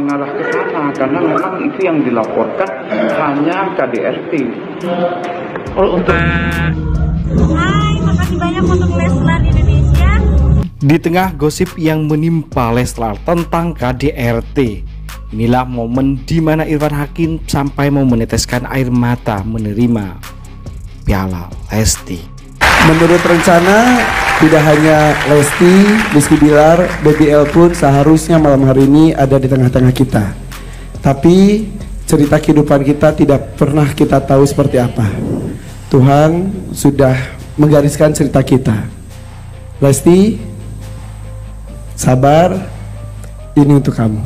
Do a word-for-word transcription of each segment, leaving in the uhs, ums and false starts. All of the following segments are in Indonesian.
mengarah ke sana karena memang itu yang dilaporkan hanya K D R T. Oh, untuk Hai, makasih banyak untuk Leslar Indonesia. Di tengah gosip yang menimpa Leslar tentang K D R T, inilah momen di mana Irfan Hakim sampai mau meneteskan air mata menerima piala Lesti. Menurut rencana, tidak hanya Lesti, Rizky Bilar, Baby L pun seharusnya malam hari ini ada di tengah-tengah kita. Tapi cerita kehidupan kita tidak pernah kita tahu seperti apa. Tuhan sudah menggariskan cerita kita. Lesti, sabar, ini untuk kamu.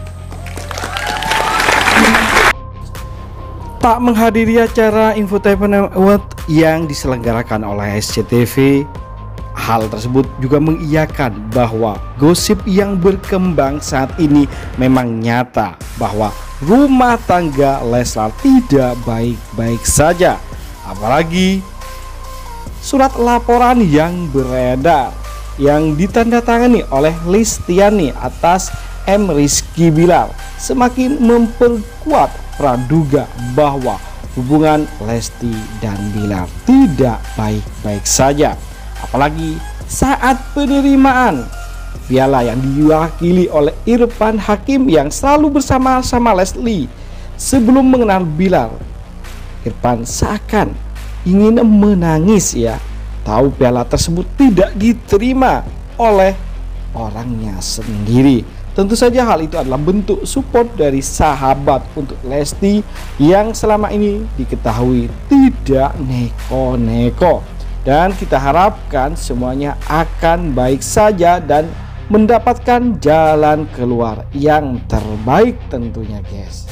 Tak menghadiri acara Infotainment Award yang diselenggarakan oleh S C T V, hal tersebut juga mengiyakan bahwa gosip yang berkembang saat ini memang nyata bahwa rumah tangga Leslar tidak baik-baik saja. Apalagi surat laporan yang beredar yang ditandatangani oleh Listiani atas M. Rizky Bilar semakin memperkuat praduga bahwa hubungan Lesti dan Bilar tidak baik-baik saja. Apalagi saat penerimaan piala yang diwakili oleh Irfan Hakim yang selalu bersama-sama Leslie sebelum mengenal Bilar. Irfan seakan ingin menangis ya, tahu piala tersebut tidak diterima oleh orangnya sendiri. Tentu saja hal itu adalah bentuk support dari sahabat untuk Lesti yang selama ini diketahui tidak neko-neko. Dan kita harapkan semuanya akan baik saja dan mendapatkan jalan keluar yang terbaik tentunya, guys.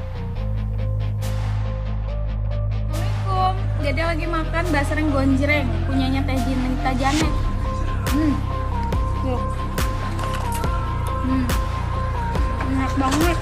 Assalamualaikum. Dede lagi makan basreng gonjreng punyanya Teh Jinita Janet. Hmm. Tuh. Hmm. Enak banget.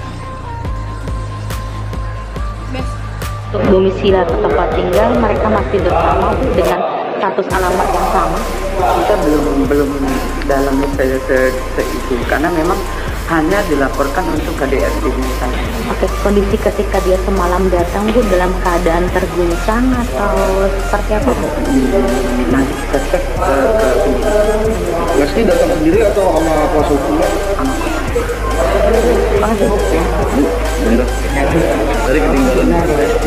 Best. Untuk domisili atau tempat tinggal mereka masih bersama dengan status alamat yang sama. Kita belum belum dalam saya se, se itu karena memang hanya dilaporkan untuk K D R T misalnya. Oke, kondisi ketika dia semalam datang Bu dalam keadaan terguncang atau seperti apa Bu? Nanti kita cek ke ke Lesti datang sendiri atau sama kuasa hukumnya? Makasih Bu. Bener. Dari ketinggalan.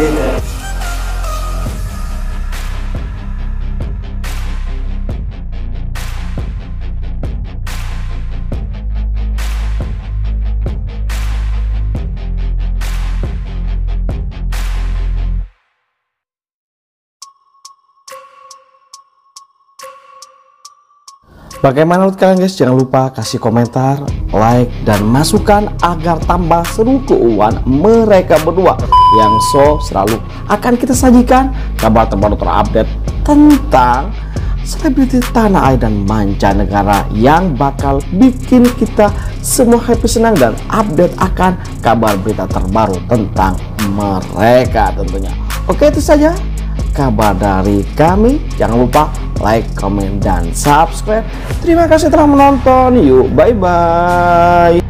Bagaimana menurut kalian guys? Jangan lupa kasih komentar, like, dan masukan agar tambah seru keuangan mereka berdua yang so selalu akan kita sajikan kabar terbaru terupdate tentang selebriti tanah air dan mancanegara yang bakal bikin kita semua happy, senang, dan update akan kabar berita terbaru tentang mereka tentunya. Oke, itu saja kabar dari kami. Jangan lupa like, komen, dan subscribe. Terima kasih telah menonton. Yuk, bye bye.